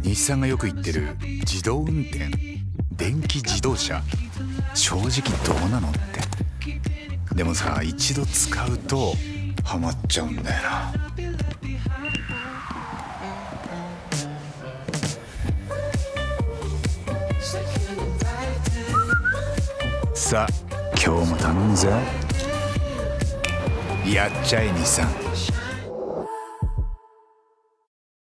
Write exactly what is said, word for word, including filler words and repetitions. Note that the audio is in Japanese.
日産がよく言ってる自動運転、電気自動車、正直どうなのって。でもさ、一度使うとハマっちゃうんだよな。さあ今日も頼むぜ。やっちゃえ日産。